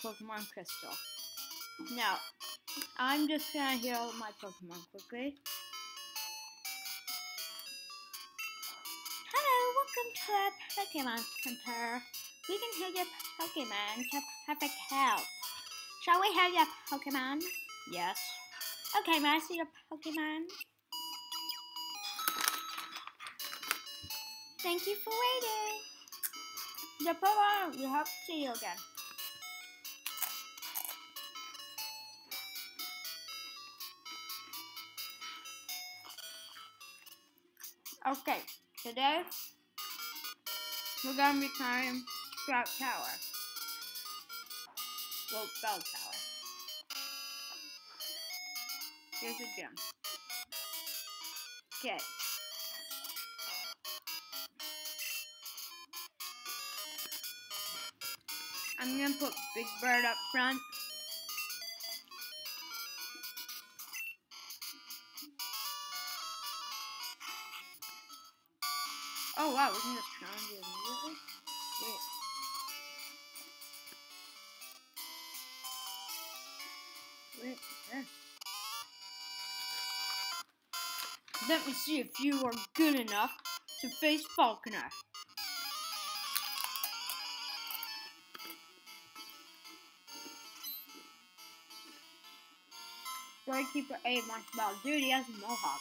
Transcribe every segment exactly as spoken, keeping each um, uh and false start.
Pokemon Crystal. Now, I'm just gonna heal my Pokemon quickly. Hello, welcome to our Pokemon Center. We can heal your Pokemon to perfect health. Shall we heal your Pokemon? Yes. Okay, may I see your Pokemon? Thank you for waiting. The Pokemon, we hope to see you again. Okay, today we're gonna be climbing Sprout Tower. Well, Bell Tower. Here's a gym. Okay. I'm gonna put Big Bird up front. Oh wow, we can just challenge it immediately? Wait. Wait, there. Let me see if you are good enough to face Falconer. Storykeeper eight wants about duty as a Mohawk.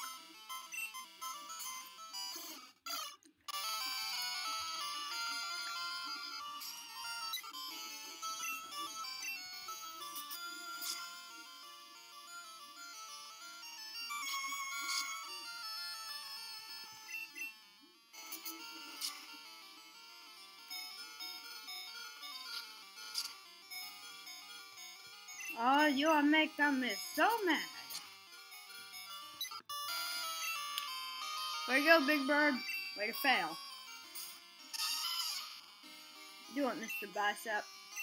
Oh, you are making me so mad. Way to go, Big Bird. Way to fail. Do it, Mister Bicep.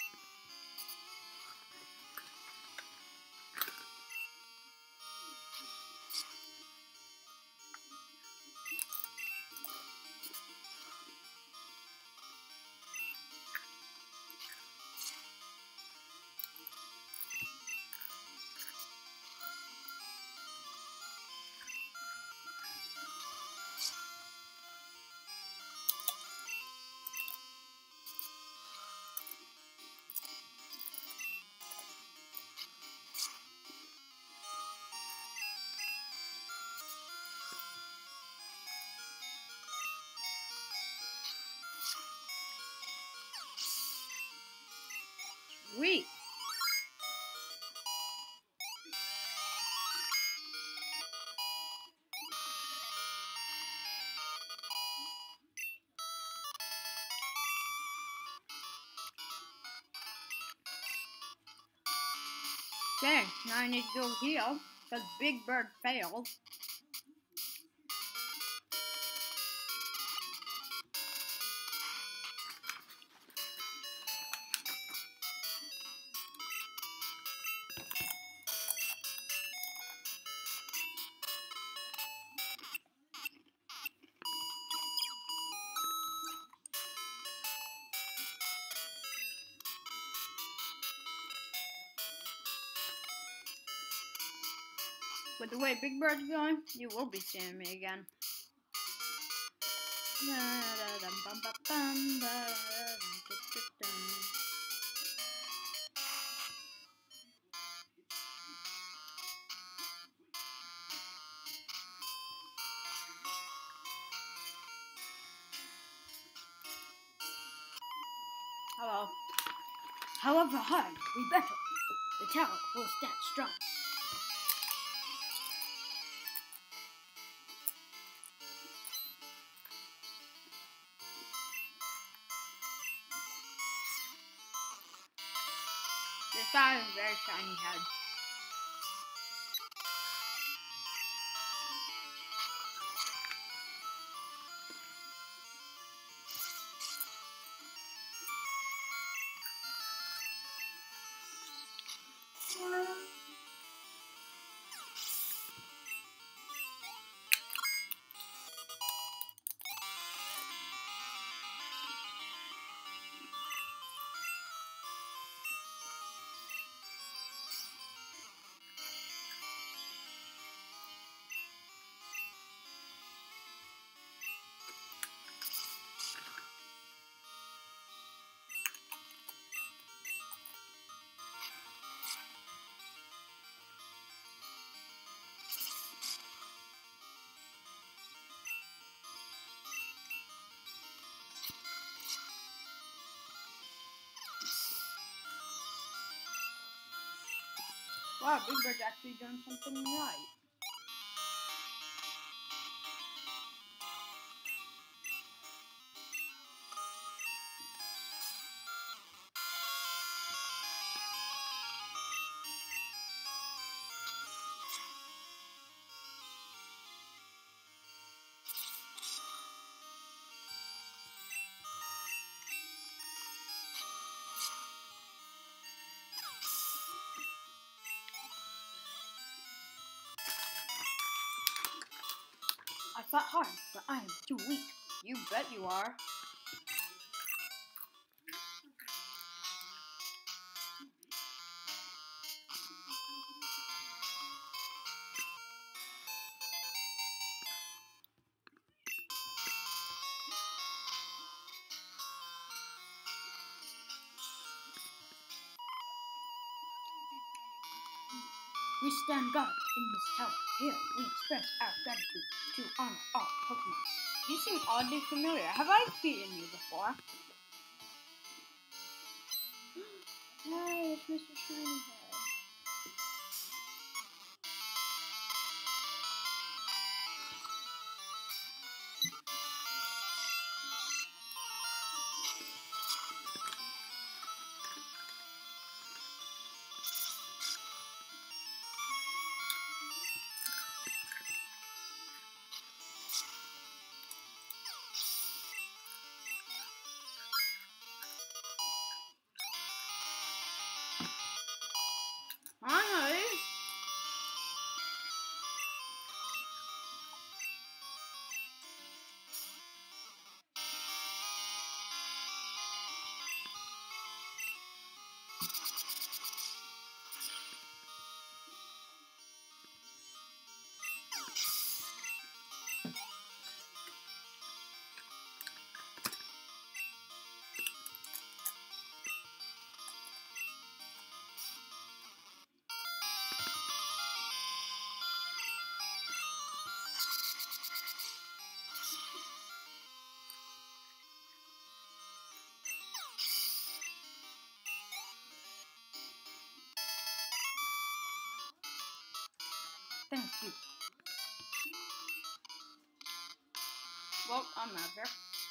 Sweet. Okay, now I need to go heal, because Big Bird failed. With the way Big Bird's going, you will be seeing me again. Hello. However hard we battle, the tower will stand strong. This guy has a very shiny head. Wow, Big Bird's actually doing something right. I fought hard, but I am too weak. You bet you are. We stand guard in this tower. Here, we express our gratitude to honor all Pokemon. You seem oddly familiar. Have I beaten you before? Hey, it's Mister Shinyhead. Finally! Thank you. Well, I'm out here.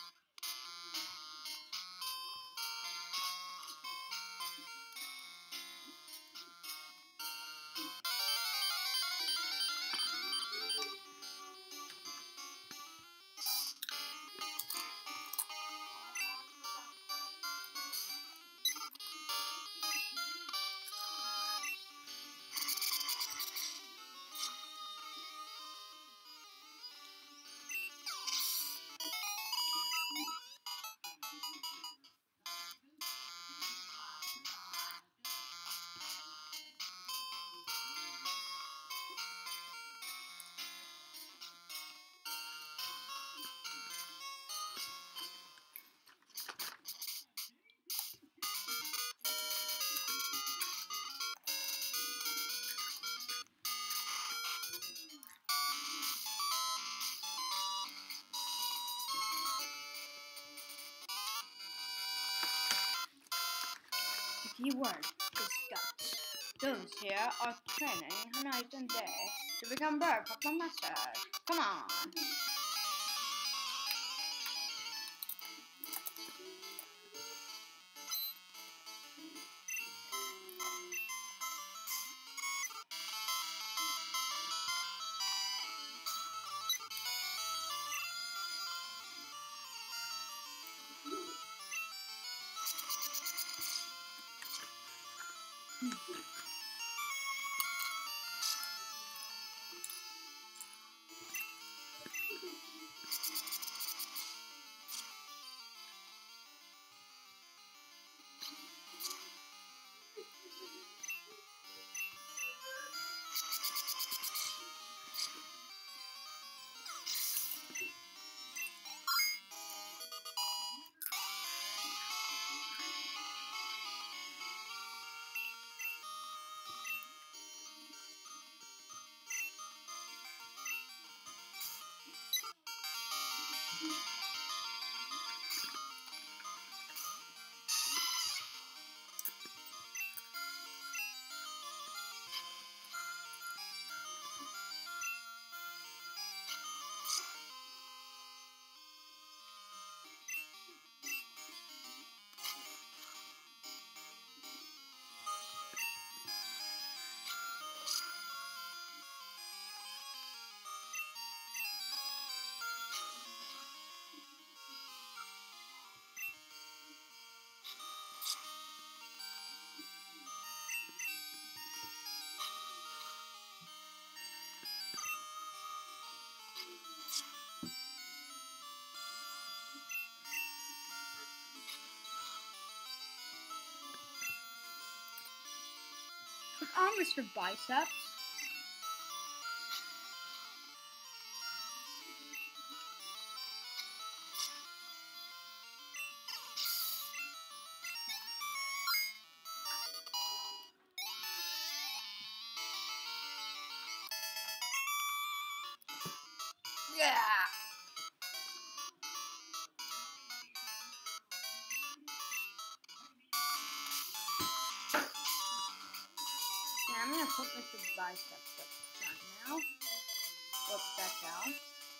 The key word is guts. Those here are training night and day to become bird Pokemon masters. Come on! are, Mister Biceps. Yeah. Yeah, I'm gonna put Mister Biceps up front now. Whoops, that's out.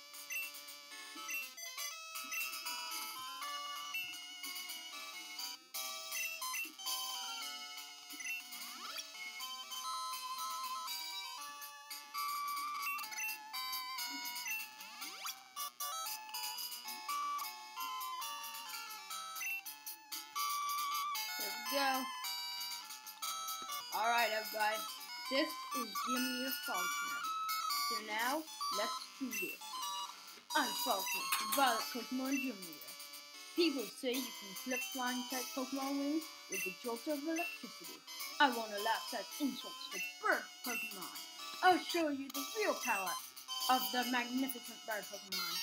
There we go. Alright, everybody. This is Gym Leader Faulkner. So now, let's do this. I'm Faulkner, Violet Pokemon Gym Leader. People say you can flip flying type Pokemon wings with the jolt of electricity. I won't allow such insults to bird Pokemon. I'll show you the real power of the magnificent bird Pokemon.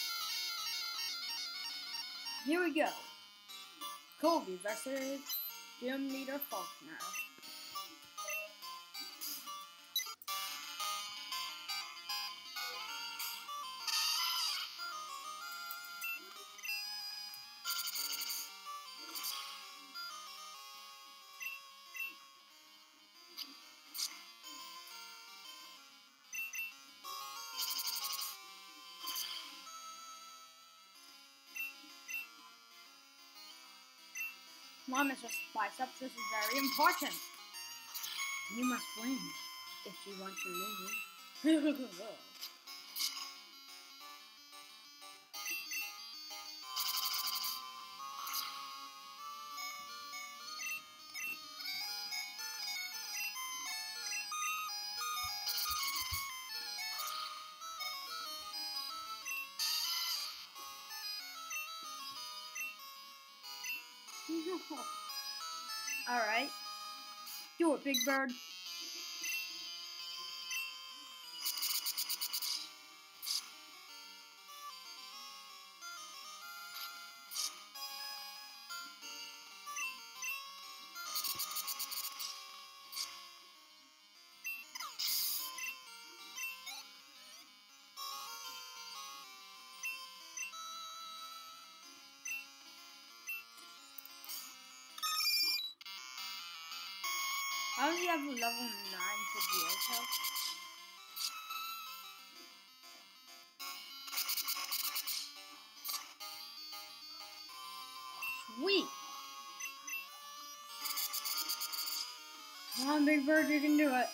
Here we go. Colby versus Gym Leader Faulkner. Come on, Mister Biceps, this is very important. You must win if you want to lose. Alright. Do it, Big Bird. How does he have a level nine Pidgeotto? Sweet! Come on, Big Bird, you can do it.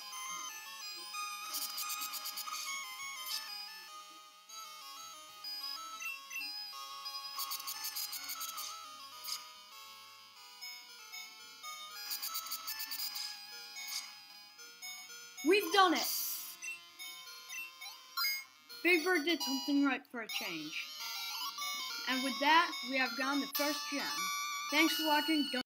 We've done it! Big Bird did something right for a change. And with that, we have gone the first gem. Thanks for watching. Don't